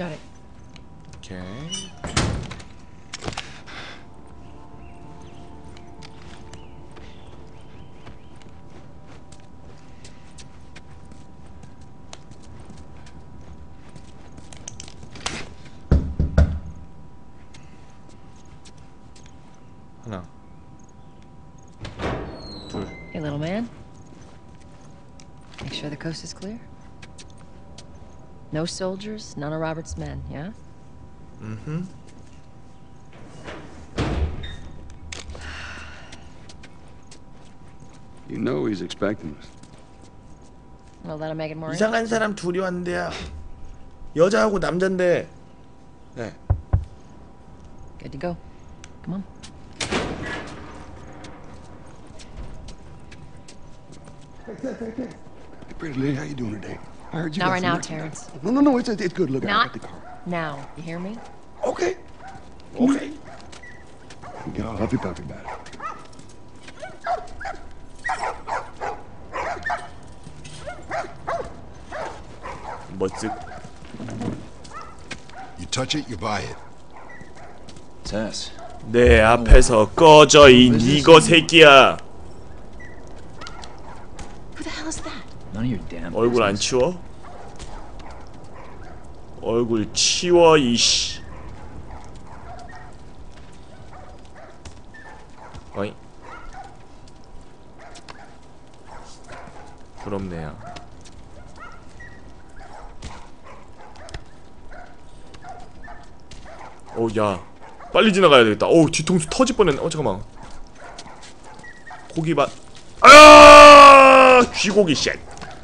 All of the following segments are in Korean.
Shut it. 오케이. 하나, 둘. Hey, little man. Make sure the coast is clear. No soldiers, none of Robert's men, yeah? Mm-hmm. You know he's expecting us. Well, that'll make it more 이상한 사람 둘이 왔는데요. 여자하고 남잔데. 네. good to go. Come on. Hey, pretty lady, how you doing today? I heard you Not got right some now, merchandise. Terrence. No, it's good. Look, I Not got the car. now. You hear me? 오케이. 오케이. You get all huffy puffy about it. 멋쓱. You touch it, you buy it. Tess. 내 앞에서 꺼져 이 니거 새끼야. Who the hell is that? None of your damn 얼굴 안 business. 치워? 얼굴 치워 이씨. 어이. 부럽네요. 오, 야, 빨리 지나가야 되겠다. 오, 뒤통수 터질 뻔했네. 잠깐만. 고기 맛. 아, 쥐고기 쉣.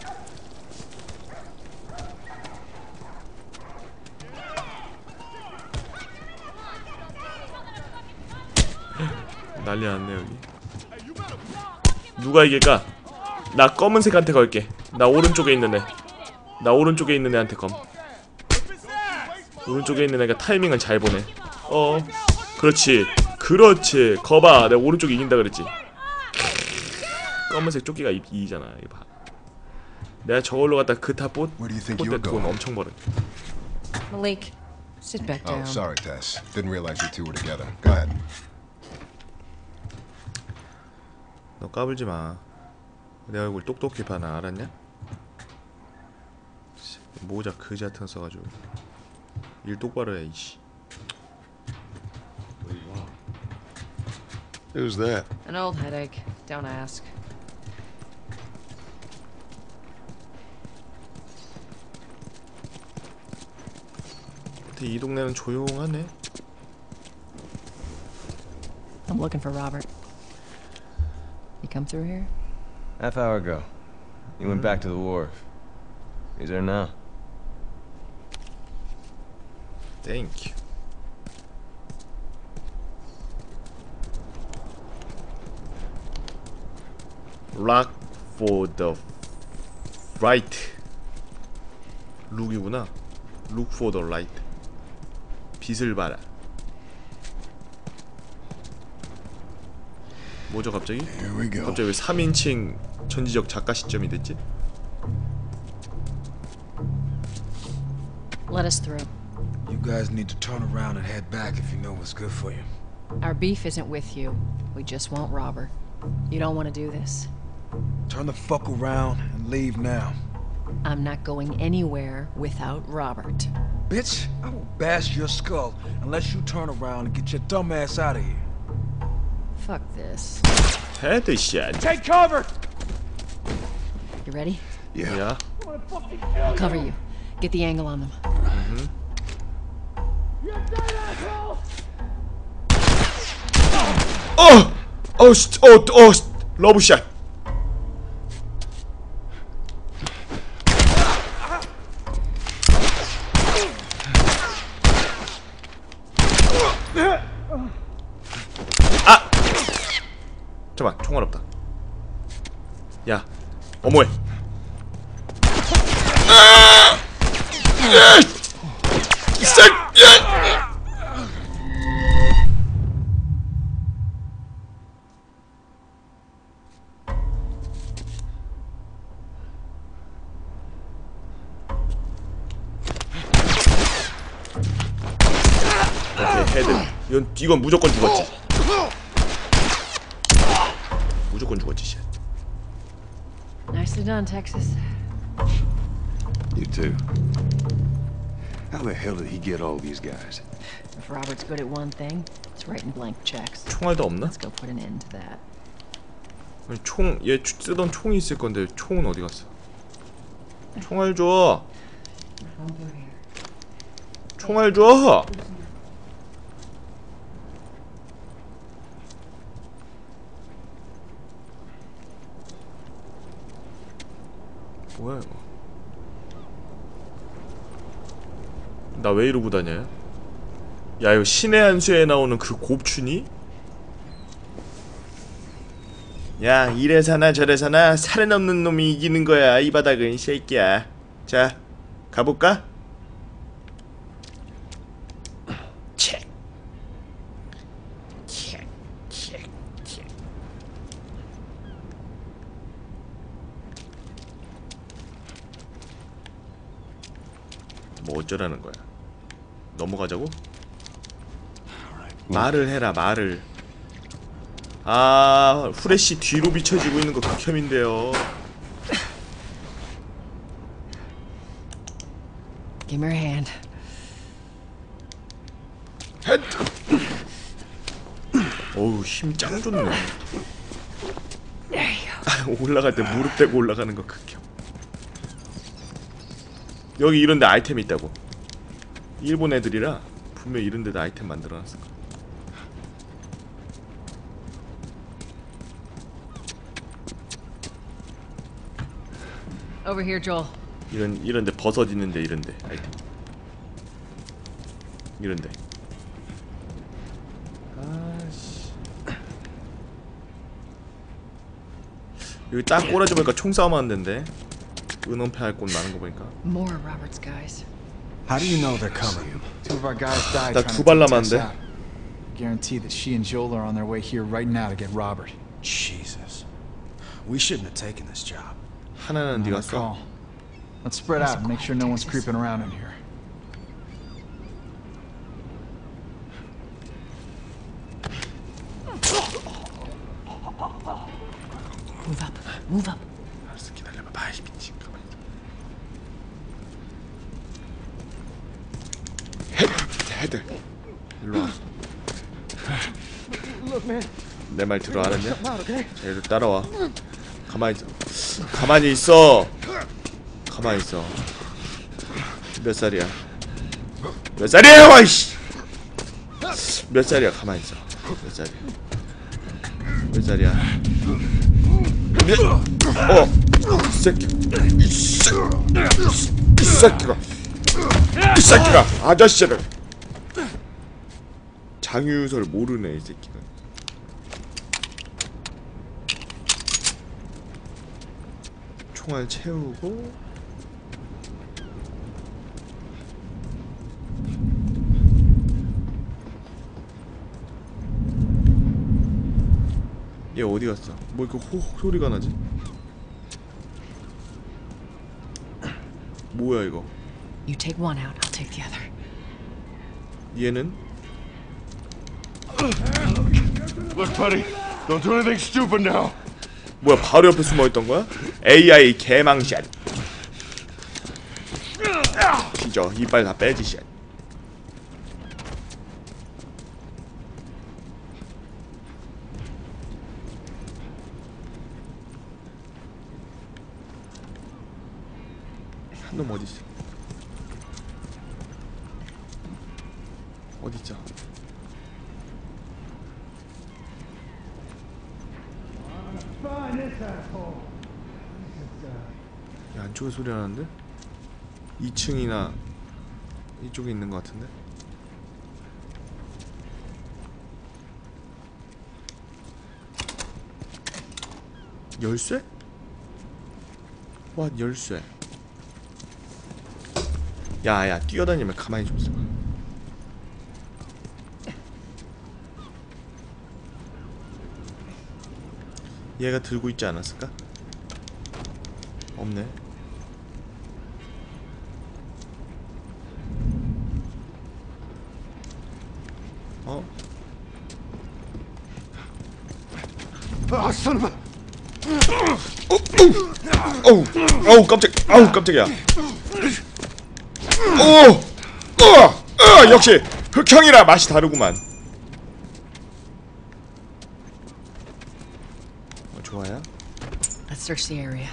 난리 났네 여기. 누가 이길까? 나 검은색한테 걸게. 나 오른쪽에 있는 애. 나 오른쪽에 있는 애한테 검. 오른쪽에 있는 애가 타이밍을 잘 보네. 그렇지. 그렇지. 거봐. 내가 오른쪽에 이긴다 그랬지. 검은색 조끼가 이기잖아. 이거 봐. 내가 저걸로 갖다 그타 뽀때 돈 엄청 벌어. Malik, sit back Oh, down. sorry, Tess. Didn't realize you two were together. Go ahead. 너 까불지 마. 내 얼굴 똑똑히 봐나 알았냐? 모자 그지 같은 거 써가지고 일 똑바로 해 이씨. Who's that? An old headache. Don't ask. 근데 이 동네는 조용하네. I'm looking for Robert. You come through here? Half hour ago. He went back to the wharf. He's there now. Thank you. Rock for the right. 룩이구나. Look for the light. 빛을 봐라. 뭐죠 갑자기? Here we go. 갑자기 왜 3인칭 전지적 작가 시점이 됐지? Let us through. You guys need to turn around and head back if you know what's good for you. Our beef isn't with you. We just want Robert. You don't want to do this. Turn the fuck around and leave now. I'm not going anywhere without Robert. Bitch, I will bash your skull unless you turn around and get your dumb ass out of here. Fuck this. 헤드샷. Take cover! You ready? 야. I'll cover you. Get the angle on them. 러브샷. 아! 잠깐만, 총알 없다. 야, 어머해. 이 새끼야! 헤드. 이건 무조건 죽었지. 무조건 죽었지. 씨. Nicely done, Texas. You too. How the hell did he get all these guys? If Robert's good at one thing, it's writing blank checks. 총알도 없나? Let's go put an end to that. 얘 쓰던 총이 있을 건데 총은 어디 갔어? 총알 줘. 총알 줘. 뭐야 이거? 나 왜 이러고 다녀? 야 이거 신의 한 수에 나오는 그 곱추니? 야 이래서나 저래서나 살은 없는 놈이 이기는 거야 이 바닥은 이 새끼야. 자 가볼까? 책. 뭐 어쩌라는 거야? 넘어가자고? 말을 해라 말을. 아 후레쉬 뒤로 비춰지고 있는 거 극혐인데요. Give me your hand. 어우 힘 짱 좋네. There you go. 올라갈 때 무릎 대고 올라가는 거 극혐. 여기 이런데 아이템 있다고. 일본 애들이라 분명 이런 데다 아이템 만들어놨을 거야. Over here, Joel. 이런데 버섯 있는데 이런데 아이템. 이런데. 아씨. 여기 딱 꼬라지 보니까 총싸움 하는 데인데. 은원패 할 곳 많은 거 보니까. More of Robert's guys. How do you know they're coming? Two of our guys died 나 trying 두 to 발 take Tess 남았는데. out. Guarantee that she and Joel are on their way here right now to get Robert. Jesus. We shouldn't have taken this job. 하나는 네가 쏴. Call. Let's spread out and make sure no one's creeping around in here. Move up. Move up. 알았어 기다려봐. 아이 미친. 가만히 있어. 헤드. 일로 와. 내 말 들어 알았냐? 자, 얘들 따라와. 가만히 있어. 가만히 있어. 가만히 있어. 몇 살이야? 몇 살이야, 와이씨. 몇 살이야? 가만히 있어. 몇 살이야? 몇 살이야? 이 새끼. 이 새끼가 아저씨를. 장유설 모르네 이 새끼가. 총알 채우고 얘 어디 갔어? 뭐 이렇게 호호 소리가 나지? 뭐야 이거? You take one out, I'll take the other. 얘는? Look, buddy, don't do anything stupid now. 뭐야 바로 옆에 숨어있던 거야? AI 개망샷. 뒤져 이빨 다 빼지 샷. 한놈 어딨어? 어딨죠? 야, 안쪽에 소리 나는데? 2층이나 이쪽에 있는 것 같은데? 열쇠? 와, 열쇠. 야야 뛰어다니면 가만히 좀 있어봐. 얘가 들고 있지 않았을까? 없네. 어? Oh, son of a... 어우 깜짝. 아우 깜짝이야. 역시 흑형이라 맛이 다르구만. 좋아요. Let's search the area.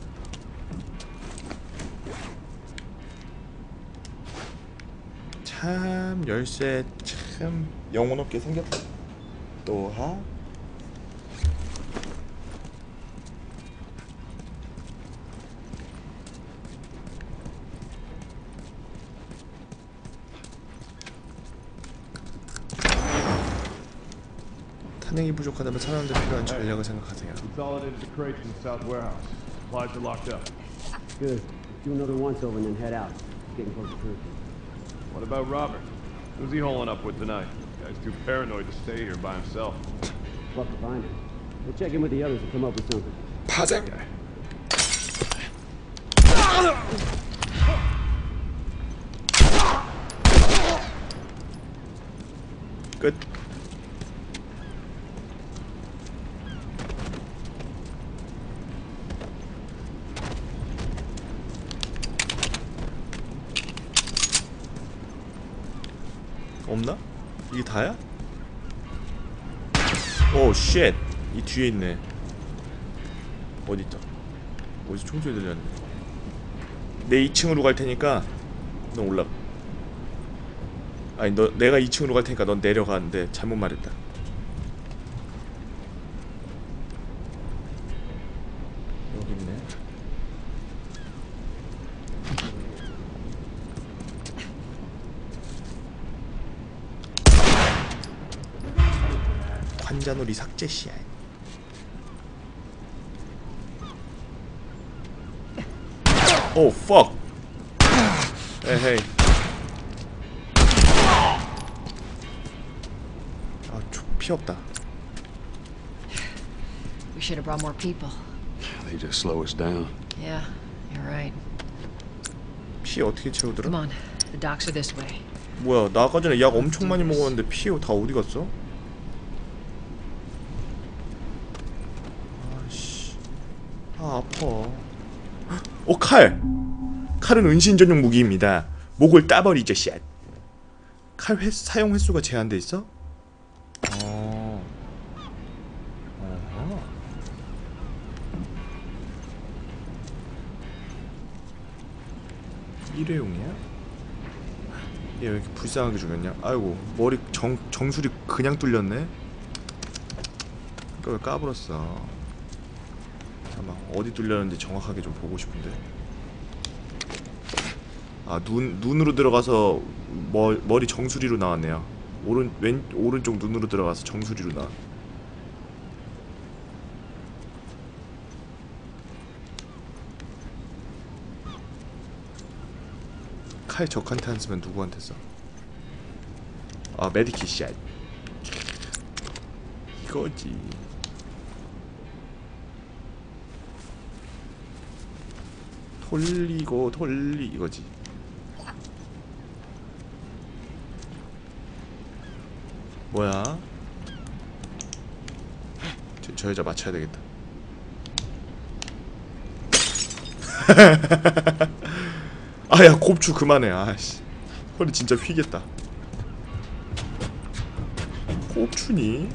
참 열쇠 참 영혼 없게 생겼다. 또하. 탄핵이 부족하다면 사람들 필요한 전략을 생각하세요. Consolidated the crates in the south warehouse. Supplies are locked up. Good. Do another once over and then head out. Getting close to cruising. What about Robert? Who's he holing up with tonight? Guy's too paranoid to stay here by himself. Luck to find him. We'll check in with the others and come up with something. 파생. 끝. 없나? 이게 다야? 오 쉣! 이 뒤에 있네. 어디있다. 어디서 총소리 들렸는데. 내 2층으로 갈 테니까 넌 올라가. 아니 내가 2층으로 갈 테니까 넌 내려가는데 잘못 말했다. 여기 있네. 관자놀이 삭제 시야. 오 fuck. 에헤이. 아, 피 없다. We should have brought more people. They just slow us down. Yeah, you're right. 피 어떻게 채우더라? Come on, the docks are this way. 뭐야, 나 아까 전에 약 엄청 많이 먹었는데 피 다 어디 갔어? 아씨, 아 아파. 칼! 칼은 은신 전용 무기입니다. 목을 따버리죠, 샷. 칼 사용 횟수가 제한돼 있어? 어허. 일회용이야? 얘 왜 이렇게 불쌍하게 죽였냐? 아이고, 머리 정수리 그냥 뚫렸네? 그걸 까불었어. 잠깐만, 어디 뚫렸는지 정확하게 좀 보고 싶은데. 아, 눈으로 들어가서 머리 정수리로 나왔네요. 오른쪽 눈으로 들어가서 정수리로 나와. 칼 적한테 안 쓰면 누구한테 써? 아, 메디킷 샷. 이거지. 돌리 이거지. 뭐야? 저 여자 맞춰야 되겠다. 아야, 곱추 그만해. 아씨, 허리 진짜 휘겠다. 곱추니?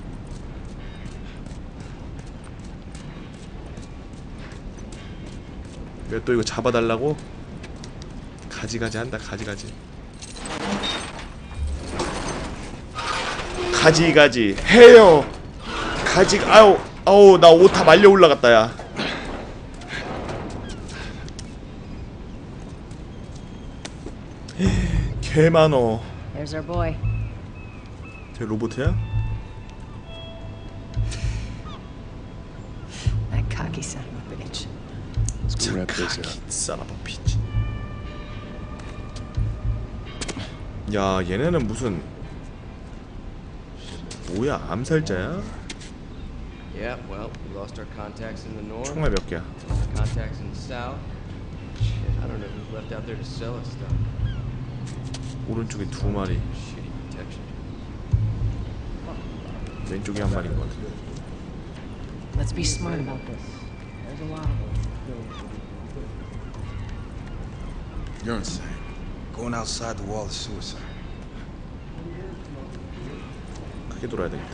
왜 또 이거 잡아달라고? 가지가지 한다. 가지가지 해요. 아우 나 옷 다 말려 올라갔다. 야, 개 많어. There's our boy. 쟤 로봇이야? That cocky son of a bitch. son of a bitch. 야, 얘네는 무슨 뭐야, 암살자야? Yeah, well, we lost our contacts in the north. 총알 몇 개야? Contacts in the south. Shit, I don't know who's left out there to sell us stuff. 오른쪽에 두 마리. Shitty protection. 왼쪽에 한 마리인 것 같아. Let's be smart about this. There's a lot of them. You're insane. Going outside the wall is suicide. 크게 돌아야 되겠다.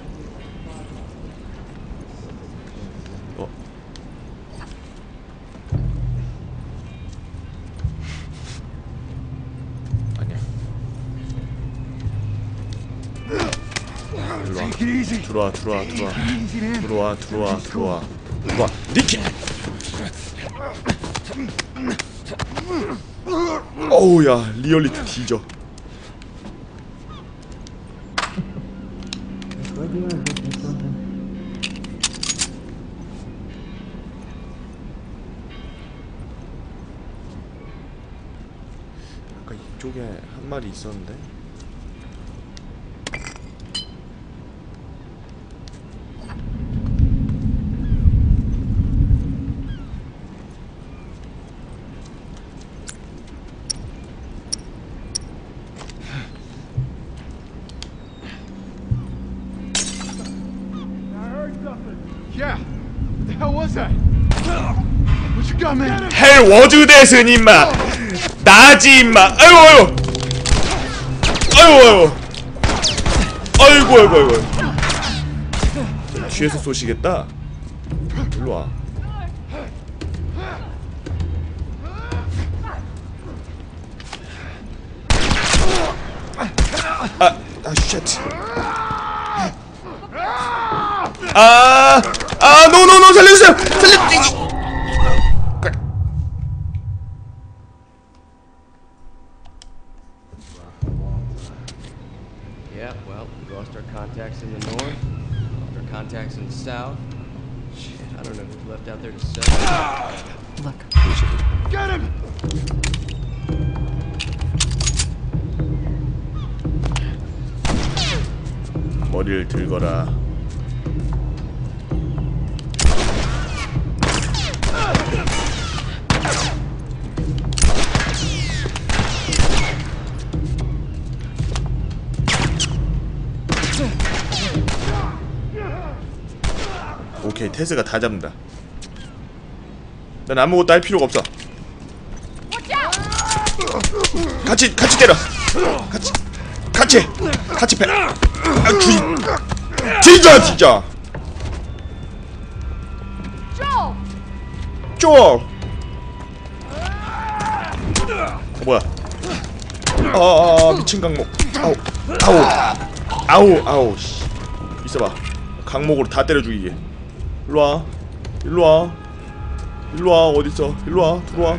어? 아니야. 일로와. 들어와. 니키! 어우야, 리얼리티 뒤져. 아까 이쪽에 한 마리 있었는데. Yeah. What the hell was that? What you got, man? 헬 워즈데슨 임마. 나지 임마. 아이고. 뒤에서 쏘시겠다. 일로 와. 쉣. 노 살려주세요. Yeah, well, we lost our contacts in the north, lost our contacts in the south. Shit, I don't know who's left out there to sell. Look. Get him! 머리를 들거라. 오케이, 테스가 다 잡는다. 난 아무것도 할 필요가 없어. 같이 때려. 같이 패. 진짜. 쪼. 뭐야? 미친 강목. 아우. 씨. 있어봐. 강목으로 다 때려 죽이게. 일로와. 어딨어? 일로와. 들어와.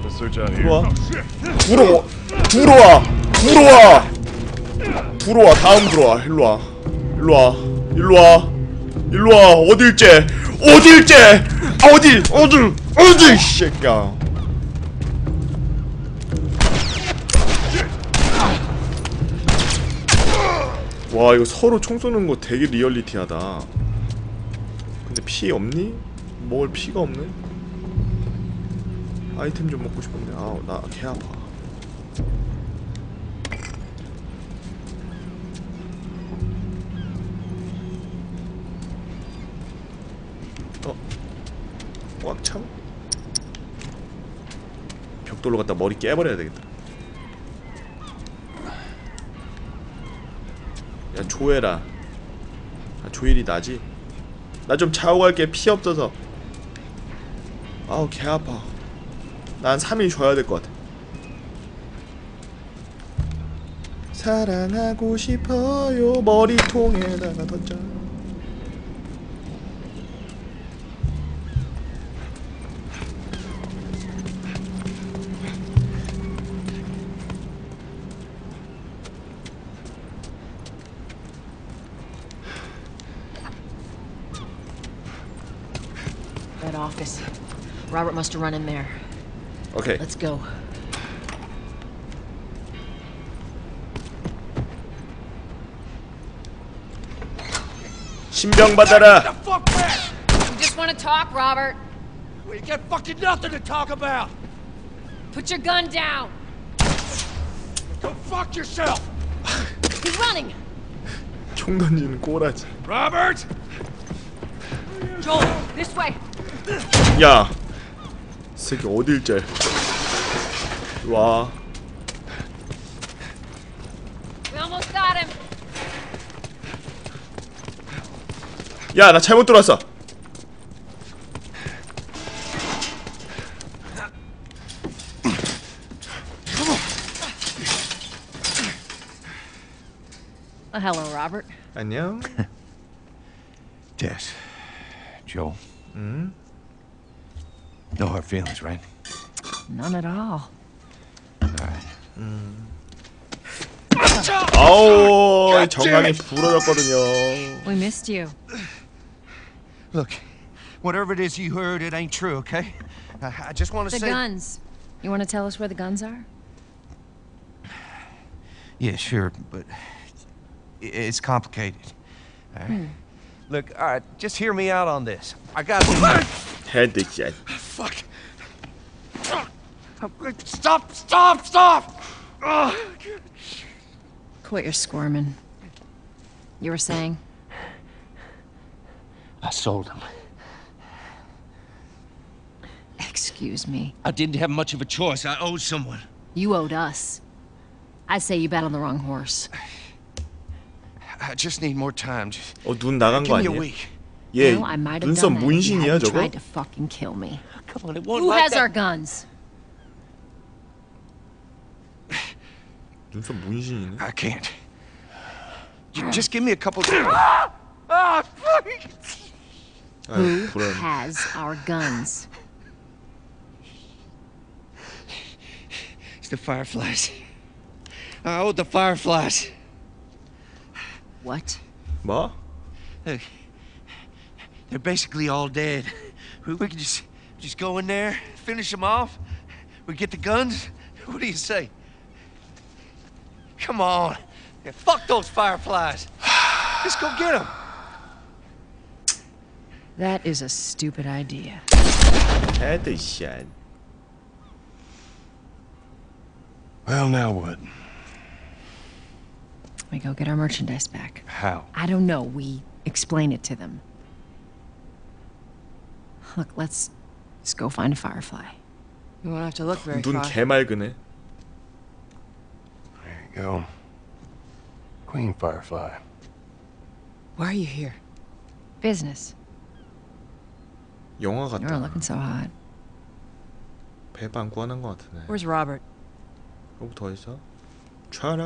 다음 들어와. 일로와. 어딜째? 어디 이 새끼야. 와, 이거 서로 총 쏘는 거 되게 리얼리티하다. 근데 피 없니? 먹을 피가 없네. 아이템 좀 먹고 싶은데. 나 개 아파. 꽉참? 벽돌로 갖다 머리 깨버려야 되겠다. 야, 조해라. 조일이 나지? 나 좀 자고 갈게. 피 없어서. 개 아파. 난 3일 쉬어야 될 것 같아. 사랑하고 싶어요. 머리통에다가 던져. That office. Robert must have run in there. Okay. Let's go. 신병 받아라. You just want to talk, Robert. We got fucking nothing to talk about. Put your gun down. Go fuck yourself. He's running. 총 던지는 꼬라지. Robert! Joel, this way. 야, 이 새끼 어딜 짤? 와. We almost got him. 야, 나 잘못 들어왔어. Hello, Robert. 안녕. Tess. Joel. No hard feelings, right? None at all. Alright. 아오, 정강이 부러졌거든요. We missed you. Look, whatever it is you heard, it ain't true, okay? I just want to The say... guns. You want to tell us where the guns are? Yeah, sure, but it's complicated. All right. Look, all right, just hear me out on this. I got 헤드샷. Fuck. Stop! Quit your squirming. You were saying? I sold him. Excuse me. I didn't have much of a choice. I owed someone. You owed us. I'd say you bet on the wrong horse. I just need more time. 눈 나간 거 Give me a 아니야? week. 얘 Well, I might have 눈썹 done that if you 문신이야 hadn't 저거? tried to fucking kill me. Come on, it won't Who like has that. our guns? 눈썹 문신이네. I can't. Just give me a couple. Who 불안. has our guns? It's the Fireflies. I owed the Fireflies. What? 뭐? Look, they're basically all dead. We could just go in there, finish them off. We get the guns. What do you say? Come on. Yeah, fuck those Fireflies. Let's go get them. That is a stupid idea. 헤드샷. Well, now what? We go get our merchandise back. How? I don't know. We explain it to them. Look, let's go find a Firefly. You won't have to look very 눈 far. 개맑으네. There you go. Queen Firefly. Why are you here? Business. 영화 You're 같다. looking so hot. 배방구 하는 거 같으네. Where's Robert? 여기 더 있어? 차라.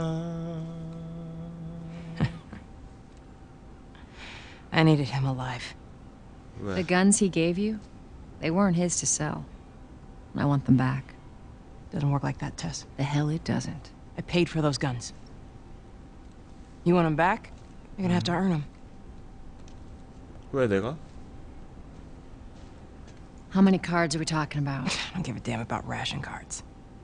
I needed him alive. 왜? The guns he gave you, they weren't his to sell. I want them back. Doesn't work like that, Tess. The hell it doesn't. I paid for those guns. You want them back? You're gonna have to earn them. 왜 내가? How many cards are we talking about? I don't give a damn about ration cards.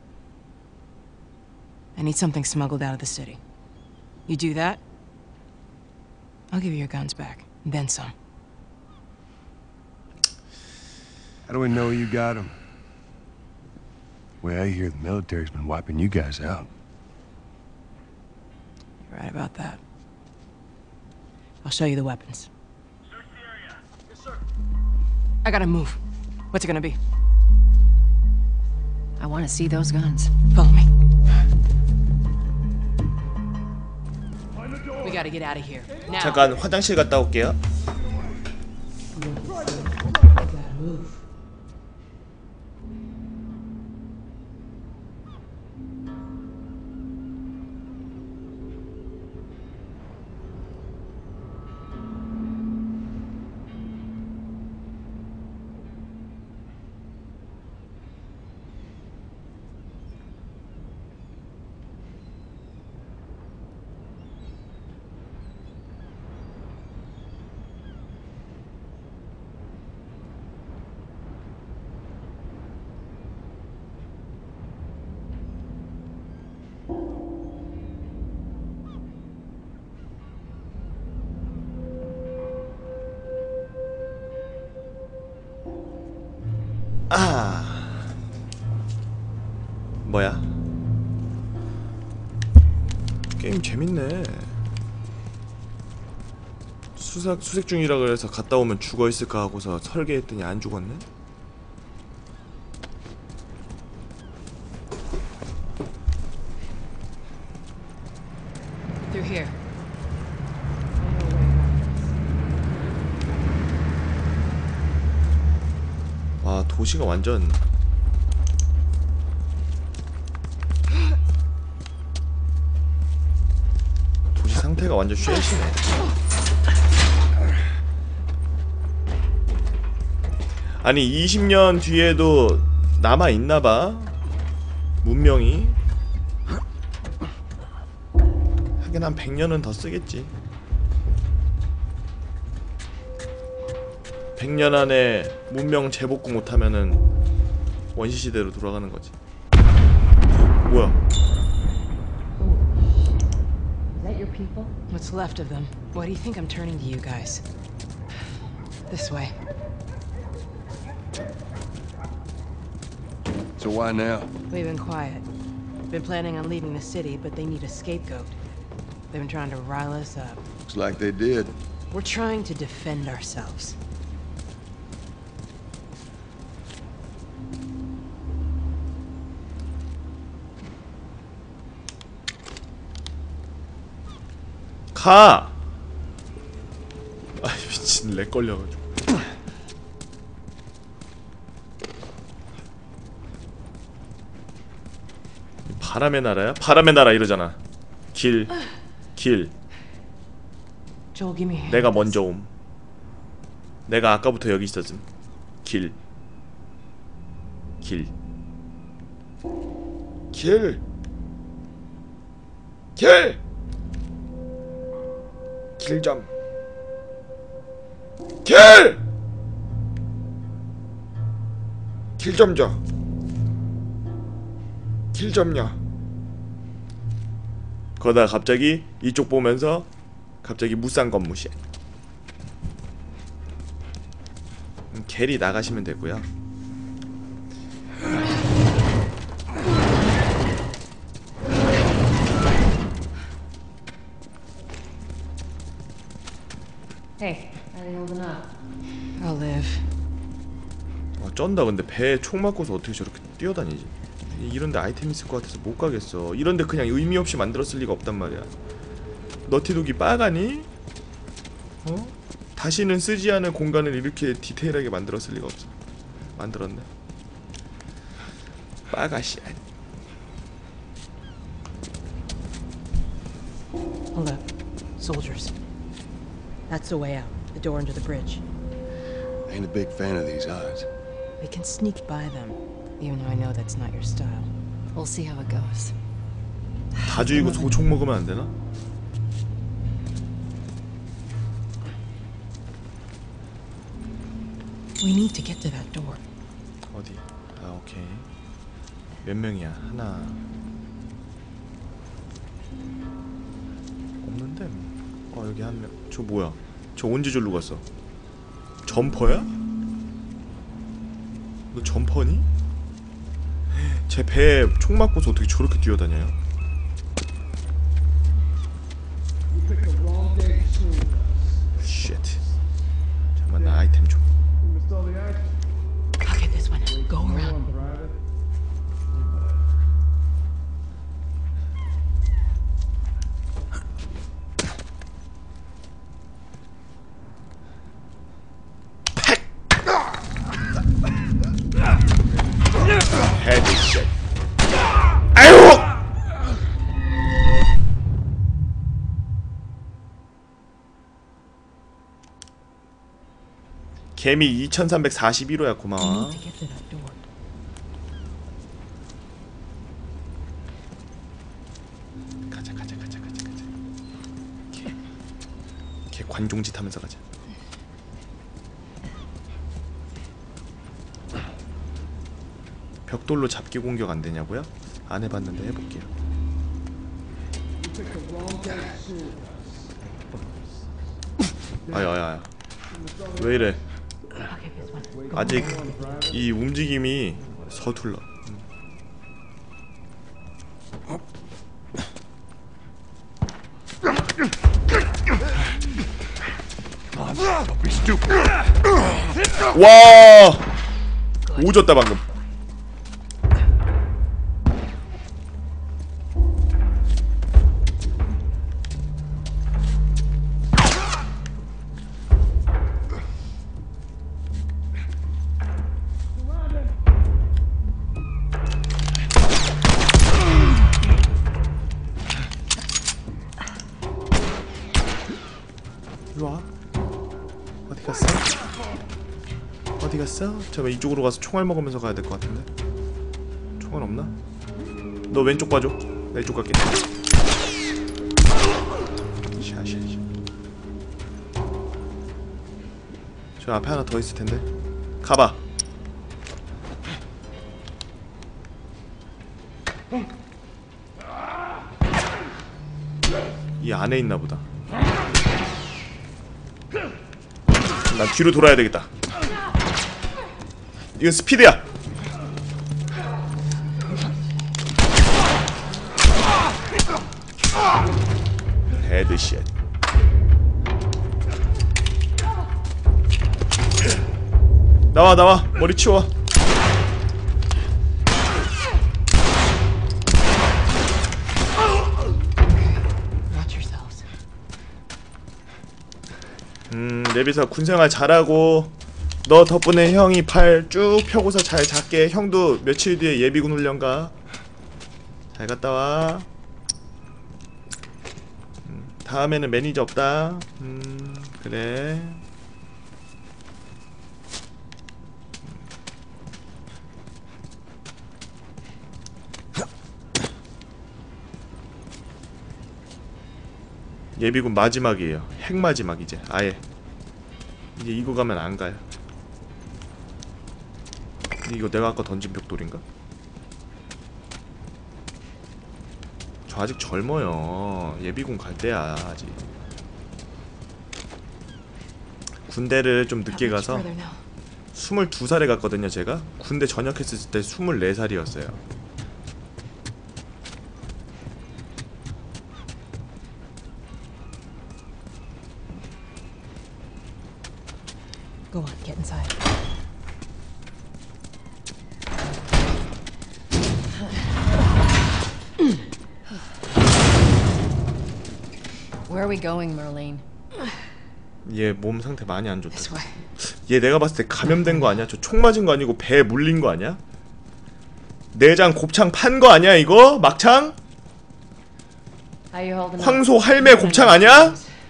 I need something smuggled out of the city. You do that, I'll give you your guns back, and then some. How do we know you got them? Well, I hear the military's been wiping you guys out. You're right about that. I'll show you the weapons. Search the area. Yes, sir. I gotta move. What's it gonna be? I want to see those guns. Follow me. We gotta get out of here. Now. 잠깐 화장실 갔다 올게요. 뭐야? 게임 재밌네. 수색 중이라 그래서 갔다 오면 죽어 있을까 하고서 설계했더니 안 죽었네. Through here. 와, 도시가 완전 도시 상태가 완전 쉐이시네. 아니 20년 뒤에도 남아 있나봐 문명이. 하긴 한 100년은 더 쓰겠지. 100년 안에 문명 재복구 못하면은 원시시대로 돌아가는 거지. 뭐야? Is that your people? What's left of them? Why do you think I'm turning to you guys? This way. So why now? We've been quiet. Been planning on leaving the city, but they need a scapegoat. They've been trying to rile us up. Looks like they did. We're trying to defend ourselves. 가! 아 미친, 렉 걸려가지고. 바람의 나라야? 바람의 나라 이러잖아. 길. Joel, give me a hand. 내가 먼저 옴. 내가 아까부터 여기 있었음. 길. 길 좀. 길 좀 줘. 길 좀요. 그러다 갑자기 이쪽 보면서 갑자기 무쌍검무시. 게리 나가시면 되고요. Hey, are they holding up? I'll live. 와, 쩐다. 근데 배에 총 맞고서 어떻게 저렇게 뛰어다니지? 이런데 아이템 있을 것 같아서 못 가겠어. 이런데 그냥 의미 없이 만들었을 리가 없단 말이야. 너티독이 빠가니? 어? 다시는 쓰지 않을 공간을 이렇게 디테일하게 만들었을 리가 없어. 만들었네. 빠가시. Hold up. Soldiers. That's the way out. The door under the bridge. Ain't a big fan of these odds. We can sneak by them, even though I know that's not your style. We'll see how it goes. 다 죽이고 소총 먹으면 안 되나? We need to get to that door. 어디? 아, 오케이. 몇 명이야? 하나. 없는데 뭐. 여기 한 명. 저 뭐야? 저 언제 절로 갔어? 점퍼야? 너 점퍼니? 제 배에 총 맞고서 어떻게 저렇게 뛰어다녀요? 쉣. 잠깐만, 나 아이템 좀. I'll get this one. Go around. 헤드샷. 아유! 개미 2341호야. 고마워. 가자. 걔 관종짓 하면서 가자. 벽돌로 잡기 공격 안 되냐고요? 안 해봤는데 해볼게요. 아야야야. 왜 이래? 아직 이 움직임이 서툴러. 와 오졌다 방금. 일로와. 어디 갔어? 어디 갔어? 잠깐 이쪽으로 가서 총알 먹으면서 가야 될 것 같은데. 총알 없나? 너 왼쪽 봐줘. 나 이쪽 갈게. 샤샤샤. 저 앞에 하나 더 있을 텐데. 가봐. 이 안에 있나 보다. 난 뒤로 돌아야 되겠다. 이건 스피드야. 헤드샷. 나와 나와. 머리 치워. 내비서 군생활 잘하고 너 덕분에 형이 팔 쭉 펴고서 잘 잤게. 형도 며칠 뒤에 예비군 훈련 가. 잘 갔다 와. 다음에는 매니저 없다. 그래. 예비군 마지막이에요. 핵 마지막 이제 아예. 이제 이거 가면 안 가요. 이거 내가 아까 던진 벽돌인가? 저 아직 젊어요. 예비군 갈 때야 아직. 군대를 좀 늦게 가서 22살에 갔거든요 제가. 군대 전역했을 때 24살이었어요 Go on, get inside. Where are we going, Merlene? 얘 몸 상태 많이 안 좋다. 얘 내가 봤을 때 감염된 거 아니야? 저 총 맞은 거 아니고 배에 물린 거 아니야? 내장 곱창 판 거 아니야 이거? 막창? 황소 할매 곱창 아니야?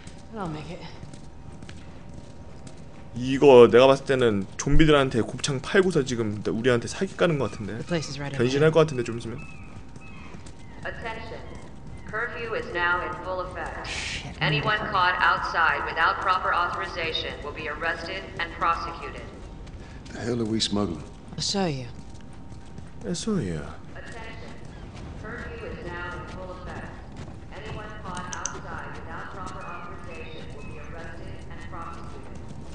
이거 내가 봤을 때는 좀비들한테 곱창 팔고서 지금 우리한테 사기 까는 것 같은데. 변신할 것 같은데 좀 있으면. Attention. Curfew is now in full effect. Anyone caught outside without proper authorization will be arrested and prosecuted. The hell are we smuggling? I'll show you. 애써야. Attention. Curfew is now in full effect. Anyone caught outside without proper authorization will be arrested and prosecuted.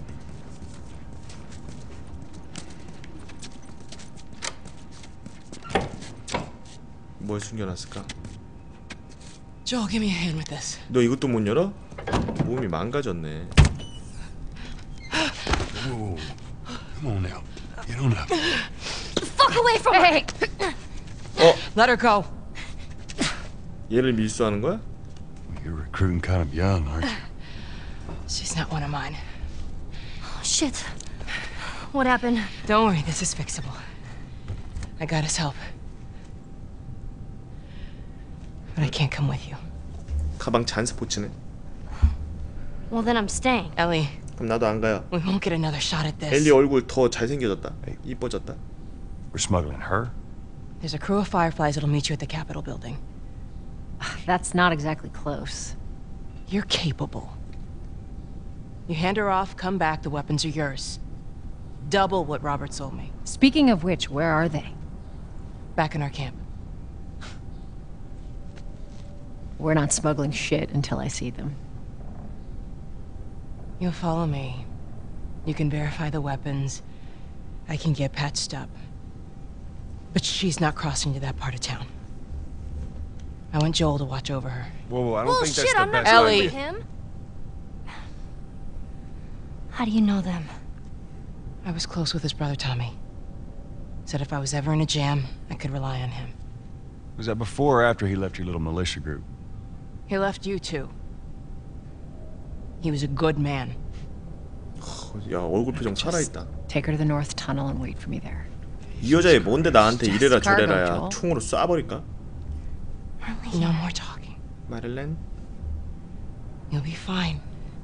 뭘 숨겨놨을까? Joel, give me a hand with this. 너 이것도 못 열어? 몸이 망가졌네. Whoa. Come on now. Get on up. Fuck away from me! Let her go. 얘를 밀수하는 거야? You're recruiting kind of young, aren't you? She's not one of mine. Oh, shit. What happened? Don't worry, this is fixable. I got his help. But I can't come with you. 가방 잔스포츠네. Well, then I'm staying. Ellie, 그럼 나도 안 가요. we won't get another shot at this. 엘리 얼굴 더 잘생겨졌다. 이뻐졌다. We're smuggling her? There's a crew of Fireflies that'll meet you at the Capitol building. That's not exactly close. You're capable. You hand her off, come back, the weapons are yours. Double what Robert sold me. Speaking of which, where are they? Back in our camp. We're not smuggling shit until I see them. You'll follow me. You can verify the weapons. I can get patched up. But she's not crossing to that part of town. I want Joel to watch over her. Whoa, I don't think that's Bullshit, the I'm not best going Ellie. with him. How do you know them? I was close with his brother Tommy. Said if I was ever in a jam, I could rely on him. Was that before or after he left your little militia group? He left you too. He was a good man. 야, 얼굴 표정 살아있다. Take her to the north tunnel and wait for me there. 이 여자애 뭔데 나한테 이래라 Cargo, 저래라야. Joel. 총으로 쏴버릴까? No more talking. 마릴렌? You'll be fine.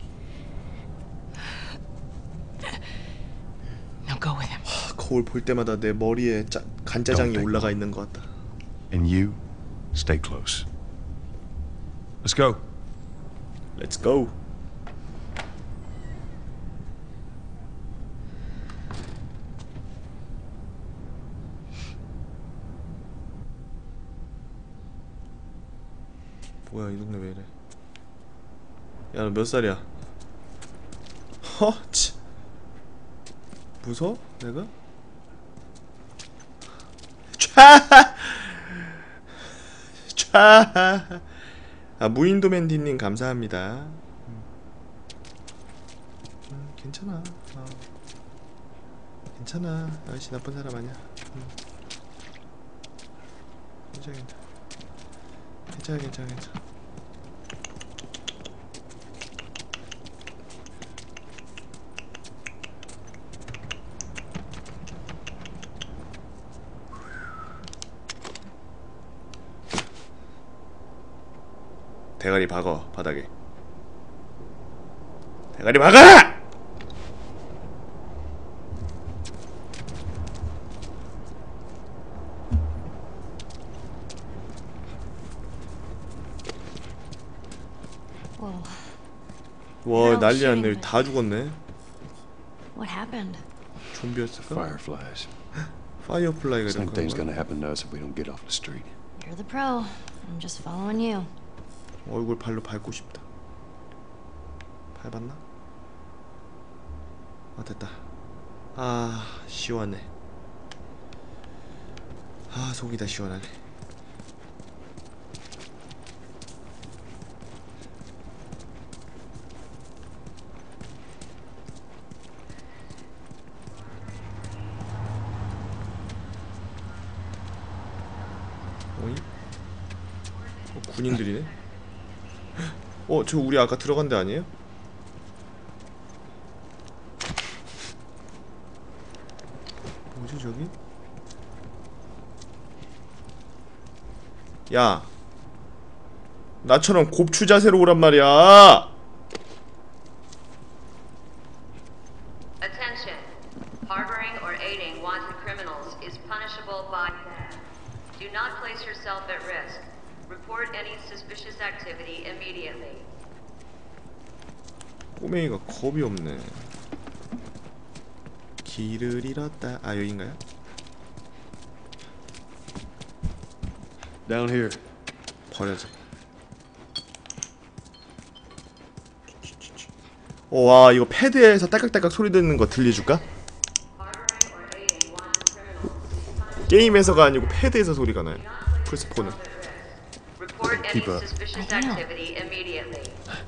Now go with him. 거울 볼 때마다 내 머리에 간짜장이 올라가 있는 것 같다. And you, stay close. Let's go. Let's go. 뭐야 이 동네 왜 이래? 야 너 몇 살이야? 허? 치. 무서워? 내가? 촤! 아 무인도맨디님 감사합니다. 괜찮아. 괜찮아. 아저씨 나쁜 사람 아니야. 괜찮아. 괜찮아. 대가리 박어 바닥에. 대가리 박아! 와 난리났네. 다 죽었네. What happened? 좀비였을까? Fireflies. 파이어플라이가 Same 이런 thing's 거야. gonna happen to us if we don't get off the street. You're the pro. I'm just following you. 얼굴 발로 밟고 싶다. 밟았나? 아 됐다. 아 시원해. 아 속이 다 시원하네. 어이? 군인들이네? 저 우리 아까 들어간 데 아니에요? 뭐지 저기? 야 나처럼 곱추 자세로 오란 말이야. Attention. Harboring or aiding wanted criminals is punishable by death. Do not place yourself at risk. Report any suspicious activity immediately. 꼬맹이가 겁이 없네. 길을 잃었다. 아 여긴가요? Down here. 버려져. 와 이거 패드에서 딸깍딸깍 소리 듣는 거 들려줄까? 게임에서가 아니고 패드에서 소리가 나요. 플스4는. Report any suspicious activity immediately.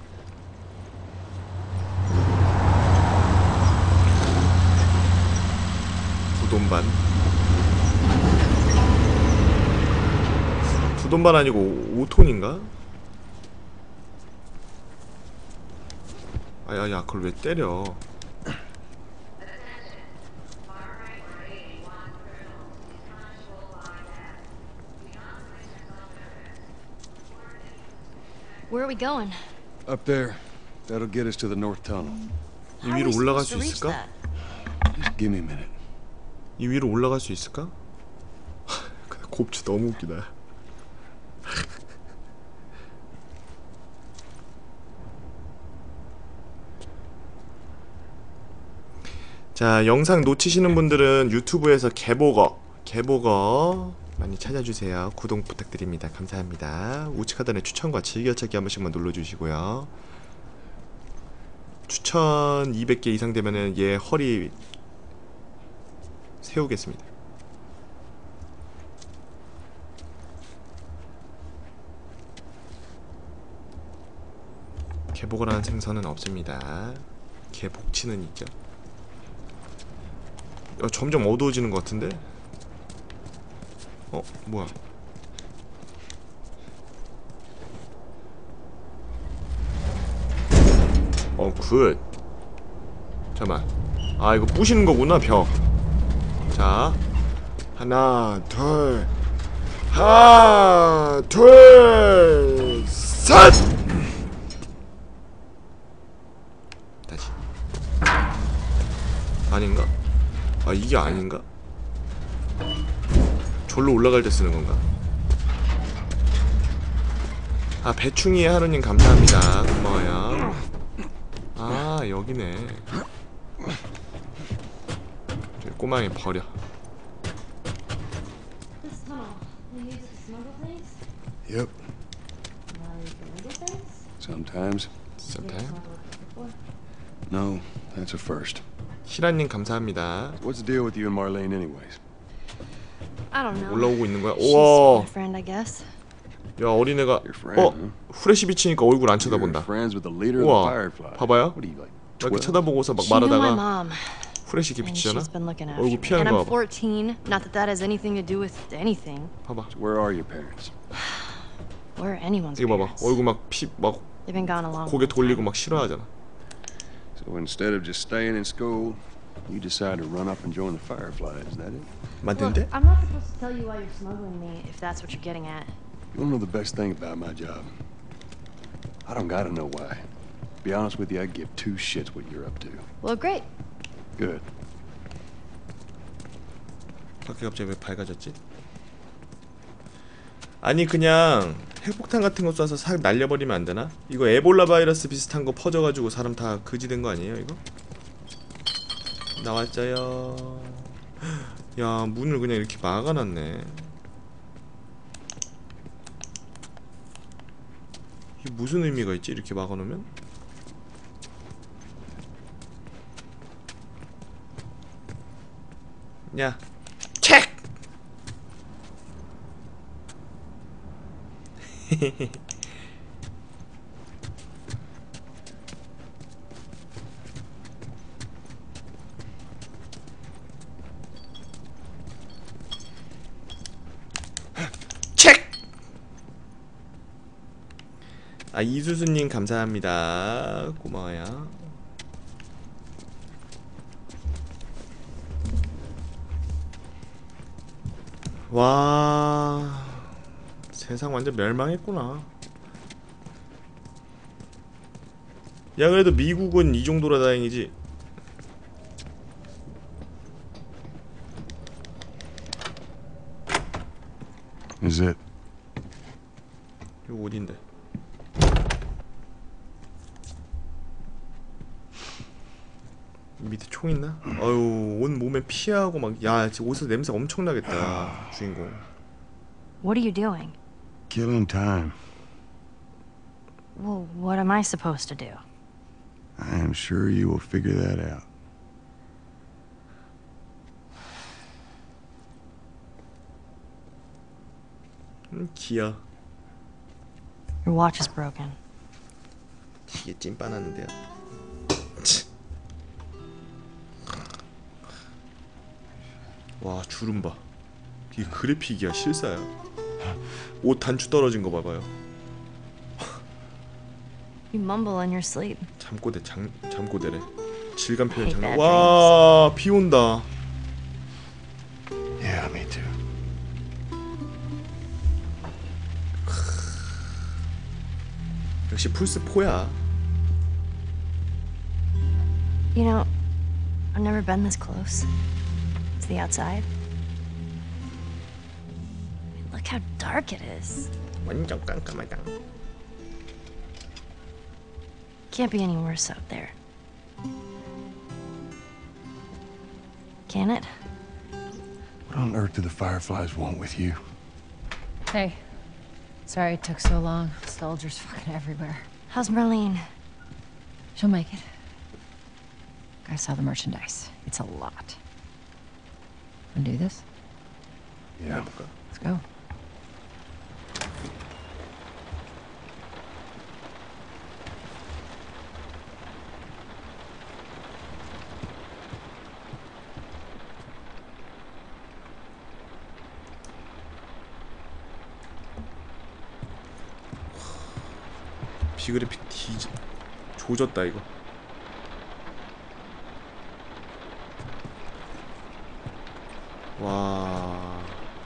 부돈반. 부돈반 아니고 5톤인가? 아야야 그걸 왜 때려? Where are we going? Up there. That'll get us to the north tunnel. 이 위로 올라갈 수 있을까? Just give me a minute. 이 위로 올라갈 수 있을까? 근데 곱추 너무 웃기다. 자, 영상 놓치시는 분들은 유튜브에서 개보거 많이 찾아주세요. 구독 부탁드립니다. 감사합니다. 우측 하단에 추천과 즐겨찾기 한 번씩만 눌러주시고요. 추천 200개 이상 되면은 얘 허리 세우겠습니다. 개보거라는 생선은 없습니다. 개 복치는 있죠. 야, 점점 어두워지는 것 같은데? 뭐야? 굿. 잠깐만. 아, 이거 부시는 거구나, 벽. 자, 하나, 둘, 하나, 둘, 셋. 다시. 아닌가? 아, 이게 아닌가? 절로 올라갈 때 쓰는 건가? 아, 배충이 하루님 감사합니다. 고마워요. 아, 여기네. 저기 꼬망이 버려. Yep. Sometimes. Sometimes? No, that's a first. 희라님 감사합니다. What's the deal with you and Marlene anyways? I don't know. 올라오고 있는 거야? She's 우와. my friend, I guess. 야, 어린애가 후레쉬 비치니까 얼굴 안 쳐다본다. 우와, 봐봐요. 이렇게 쳐다보고서 막 She knew my 말하다가 mom. 후레쉬 이렇게 And 비치잖아. she's been looking after 얼굴 me. 피하는 And 거 I'm 봐봐. 14. Not that that has anything to do with anything. 봐봐. Where are your parents? Where are anyone's 이거 봐봐. parents? 얼굴 막 피 막 They've been gone a long 고개 time. 돌리고 막 싫어하잖아. So instead of just staying in school, you decide to run up and join the Fireflies, is that it? 맞는데? Look, I'm not supposed to tell you why you're smuggling me, if that's what you're getting at. You wanna know the best thing about my job? I don't gotta know why. To be honest with you, I give two shits what you're up to. Well, great. Good. 밖에 갑자기 왜 밝아졌지? 아니 그냥 핵폭탄 같은 거 쏴서 싹 날려버리면 안 되나? 이거 에볼라 바이러스 비슷한 거 퍼져가지고 사람 다 그지 된 거 아니에요 이거? 나왔어요. 야, 문을 그냥 이렇게 막아놨네. 이게 무슨 의미가 있지? 이렇게 막아놓으면? 야, 책! 책! 아, 이수수님 감사합니다. 고마워요. 와, 세상 완전 멸망했구나. 야, 그래도 미국은 이 정도라 다행이지. Is it? 이거 어딘데? 밑에 총 있나? 아유, 온 몸에 피하고 막. 야, 지금 옷에서 냄새 엄청 나겠다. 주인공. What are you doing? Killing time. Well, what am I supposed to do? I am sure you will figure that out. 기어. Your watch is broken. 이게 찐빠났는데요. 와, 주름 봐. 이게 그래픽이야, 실사야. 옷 단추 떨어진 거 봐봐요. You mumble in your sleep. 잠꼬대, 잠꼬대래. 질감 표현 Hate 장난. bad 와, 비 온다. Yeah, me too. 역시 플스 4야. You know, I've never been this close. It's the outside. Look how dark it is. 완전 깜깜하다. Can't be any worse out there. Can it? What on earth do the Fireflies want with you? Hey. Sorry it took so long. Soldiers fucking everywhere. How's Marlene? She'll make it. I saw the merchandise. It's a lot. Wanna do this? Yeah. Let's go. 뒤그래픽 조졌다 이거. 와.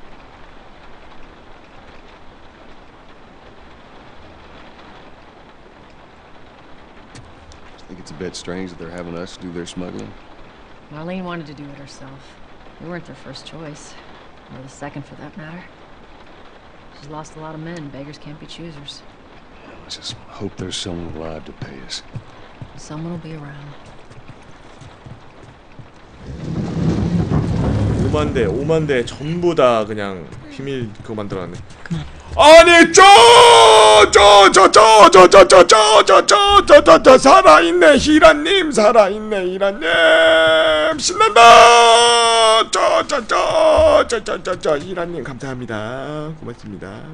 Think it's a bit strange that they're having us do their smuggling? Marlene wanted to do it herself. We weren't their first choice. Or the second, for that matter. She's lost a lot of men. Beggars can't be choosers. Let's just hope there's someone alive to pay us. Someone will be around. 5만 대 전부 다 그냥 비밀 그거 만들어놨네. 아니 저 살아있네 히라님, 살아있네 히라님, 신난다. 저 히라님 감사합니다. 고맙습니다.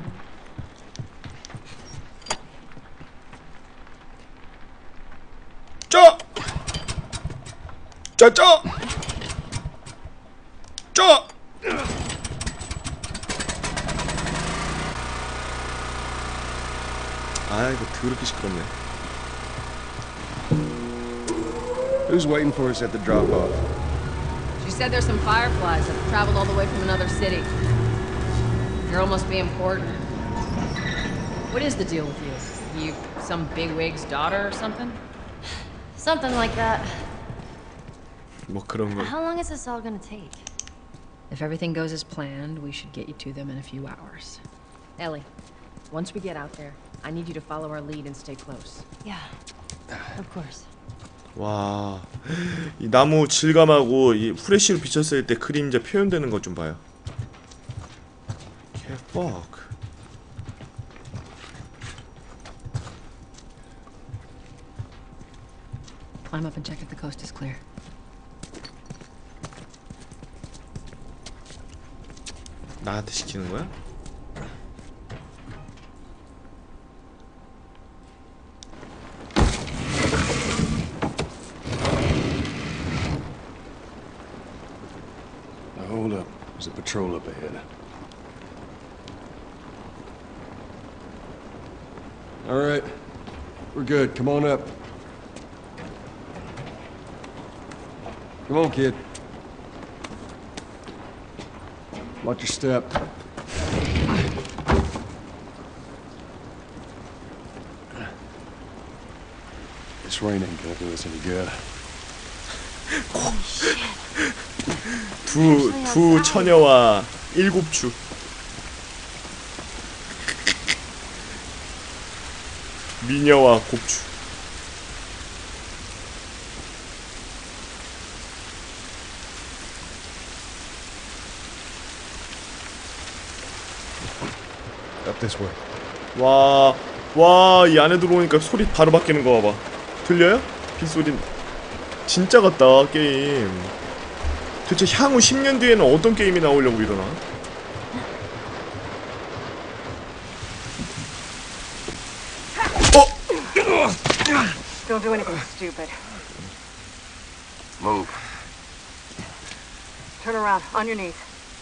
아 이거 더럽게 시끄럽네. Who's waiting for us at the drop-off? She said there's some fireflies that have traveled all the way from another city. Girl must be important. What is the deal with you? You some bigwig's daughter or something? Something like that. 뭐 그런 거. How long is this all gonna take? If everything goes as planned, we should get you to them in a few hours. Ellie, once we get out there, I need you to follow our lead and stay close. Yeah, of course. 와, 이 나무 질감하고 이 후레쉬로 비쳤을 때 그림자 표현되는 것 좀 봐요. 개퍽. Climb up and check if the coast is clear. 나한테 시키는 거야? Now hold up. There's a patrol up ahead. All right. We're good. Come on up. Come on, kid. Watch your step. This rain ain't gonna do us any good. 두 처녀와 7주. 미녀와 곱주. Up this way. 와, 이 안에 들어오니까 소리 바로 바뀌는 거 봐봐. 들려요? 빗소리 진짜 같다, 게임. 도대체 향후 10년 뒤에는 어떤 게임이 나오려고 이러나? Don't do anything stupid. Move. Turn around, on your knees.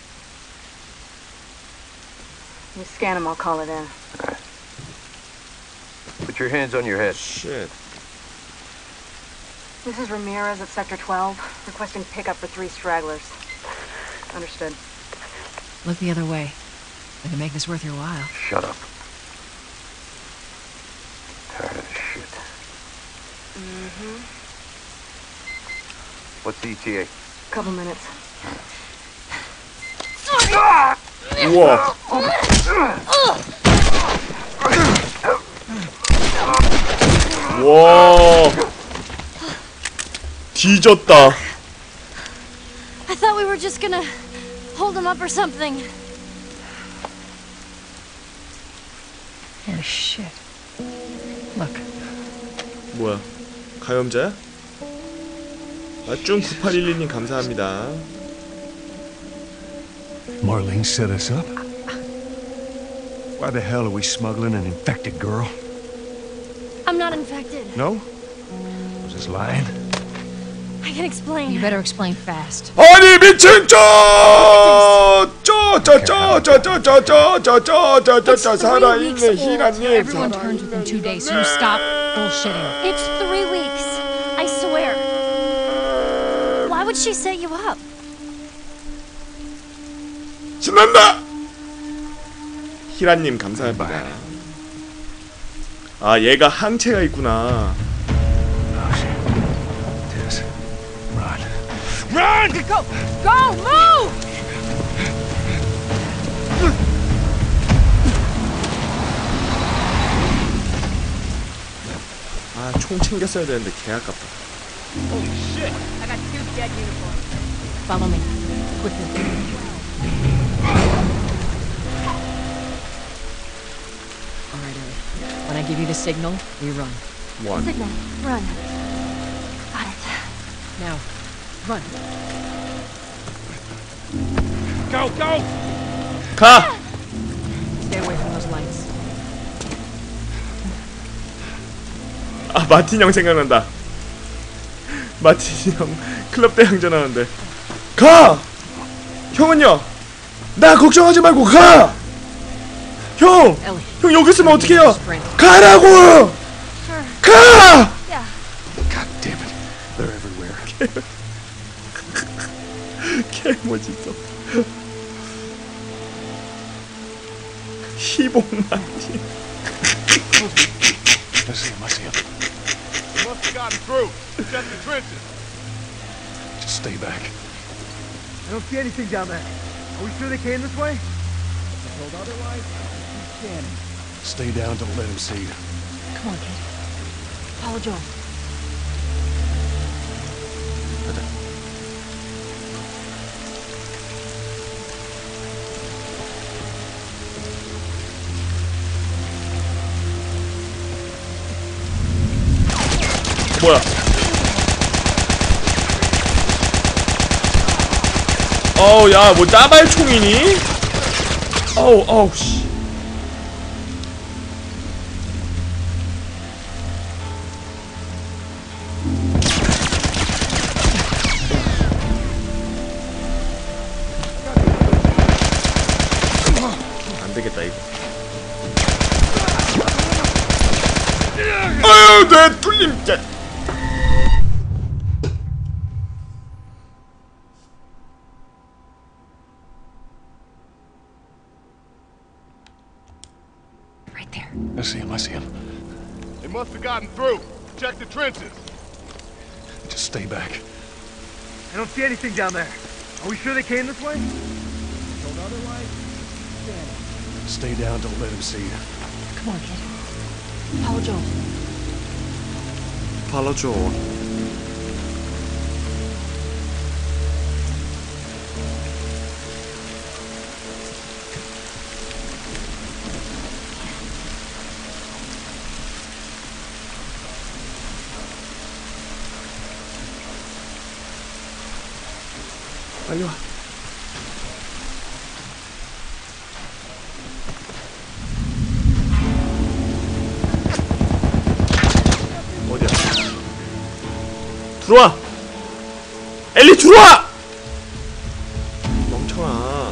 You scan him, I'll call it in. Okay. Put your hands on your head. Shit. This is Ramirez at Sector 12, requesting pickup for 3 stragglers. Understood. Look the other way. I can make this worth your while. Shut up. Tired of this shit. Mm-hmm. What's the ETA? Couple minutes. 우와. 와. 뒤졌다. I thought we were just gonna hold him up or something. Holy shit. Look. 뭐야? 가염자야? 쭌 9812님 감사합니다. Marlene set us up? Why the hell are we smuggling an infected girl? I'm not infected. No? Was this lying? I can explain. You better explain fast. 아니 미친 살아있네 희나님. Everyone turns within 2 days, so you stop bullshitting. It's 3 weeks. I swear. Why would she set you up? 신난다. 희라님 감사합니다. 아 얘가 항체가 있구나. Run! Go! Go! Move! 아 총 챙겼어야 되는데 개 아깝다. Holy shit! I got 2 dead uniforms. Follow me. Quickly. Alright, Ellie. When I give you the signal, we run. One. Signal. Run. Got it. Now, run. Go, go! 가! Stay away from those lights. 아 마틴 형 생각난다. 마틴 형 클럽 대항전하는데 가! 형은요? 나 걱정하지 말고 가! 형! 형 여기 있으면 어떡해요? 가라고! 가! God damn it. They're everywhere. 개 멋있어. 희봉 마틴. I see him. Must have gotten through. Check the trenches. Just stay back. I don't see anything down there. Are we sure they came this way? If told otherwise, keep scanning. Stay down, don't let him see you. Come on, kid. Follow Joel. 뭐야? 어우 야 뭐 따발총이니? 어우 씨. 안 되겠다 이거. 아유 내 뚫림 진짜. I see him. They must have gotten through. Check the trenches. Just stay back. I don't see anything down there. Are we sure they came this way? If told otherwise, keep scanning. Stay down, don't let him see you. Come on, kid. Follow Joel. Follow Joel. 빨리 와. 어디야? 들어와! 엘리 들어와! 멍청아.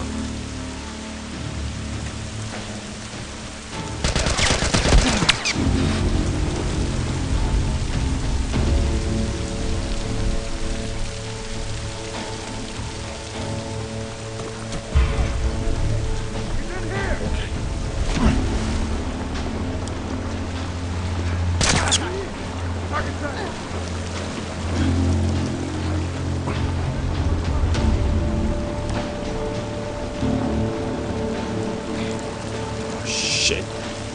Shit.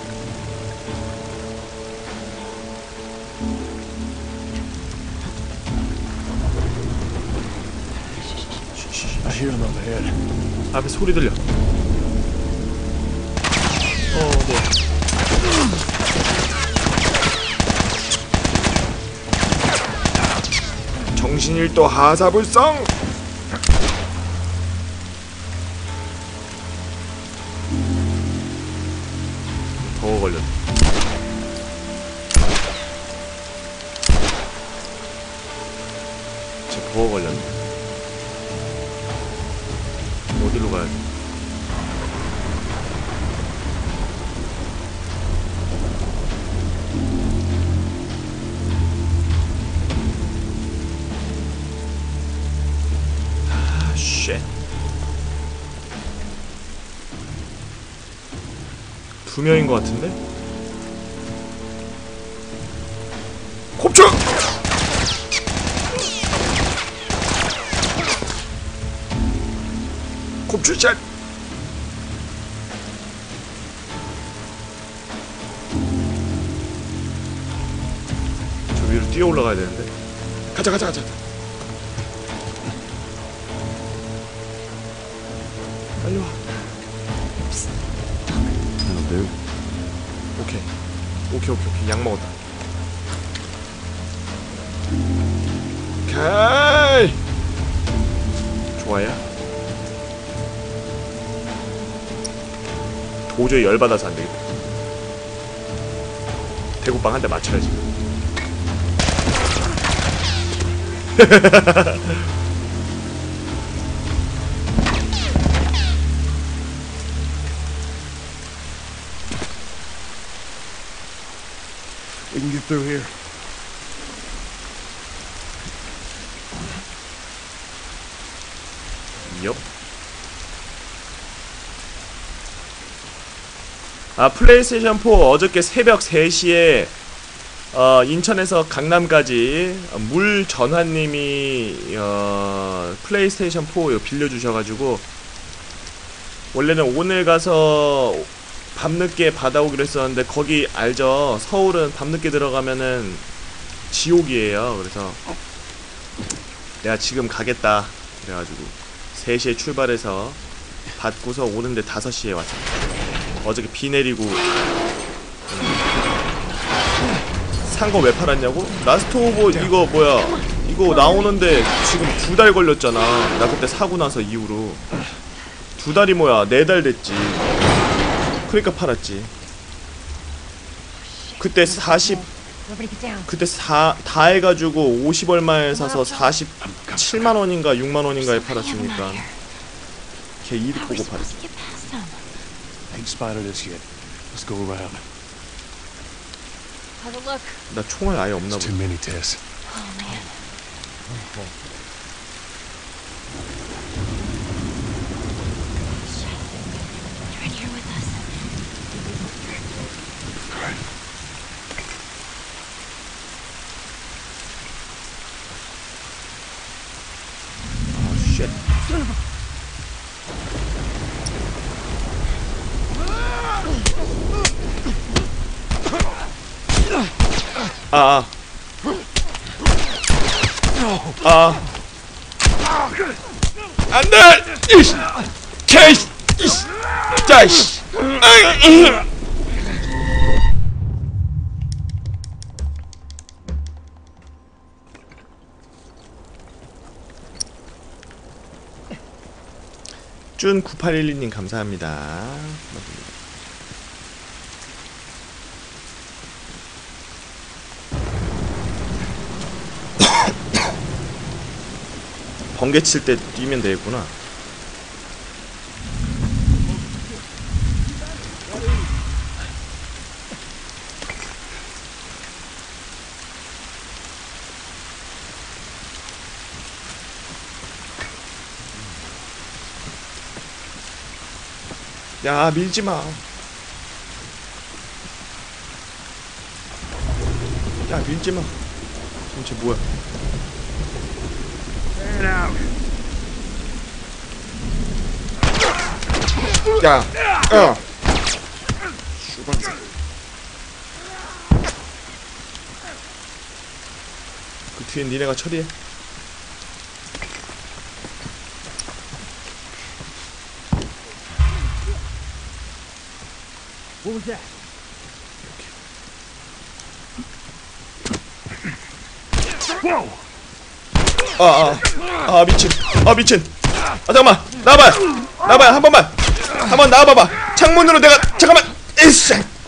I hear him up ahead. 앞에 소리 들려. 뭐야. 정신일도 하사불성. 더 걸렸네. 더 걸렸네. 어디로 가야 돼? 아, 쉣. 두 명인 것 같은데? 곱추! 곱추샷! 저 위로 뛰어 올라가야 되는데. 가자. 빨리 와. 오케이. 약 먹었다. 오케이. 좋아요. 도저히 열받아서 안 되겠다. 대구빵 한 대 맞춰야지. We can get through here. 엽. 플레이스테이션 4 어저께 새벽 3시에 인천에서 강남까지 물전화님이 플레이스테이션 4 빌려주셔가지고 원래는 오늘 가서 밤늦게 받아오기로 했었는데 거기 알죠? 서울은 밤늦게 들어가면은 지옥이에요. 그래서 내가 지금 가겠다 그래가지고 3시에 출발해서 받고서 오는데 5시에 왔습니다. 어저께 비 내리고 산 거 왜 팔았냐고? 라스트 오브 이거 뭐야 이거 나오는데 지금 2달 걸렸잖아. 나 그때 사고 나서 이후로 2달이 뭐야 4달 됐지. 그러니까 팔았지. 그때 4 해가지고 50얼마에 사서 47만원인가 6만원인가에 팔았으니까 걔 이득 보고 팔았어. Ain't spotted us yet. Let's go around. Have a look. 나 총알 아예 없나 보다. Too many, Tess. Oh man. You're in here with us. Oh shit. 안돼! 이씨! 개이씨! 이씨! 자이씨! 준 9812님 감사합니다. 번개 칠 때 뛰면 되겠구나. 야, 밀지마. 야, 밀지마. 지금 쟤 뭐야? 야, 슈발. 그 뒤에 니네가 처리해. What was that? 미친. 미친. 잠깐만. 나와봐요. 한 번만. 한번 나와봐봐. 창문으로 내가, 잠깐만. 에이씨.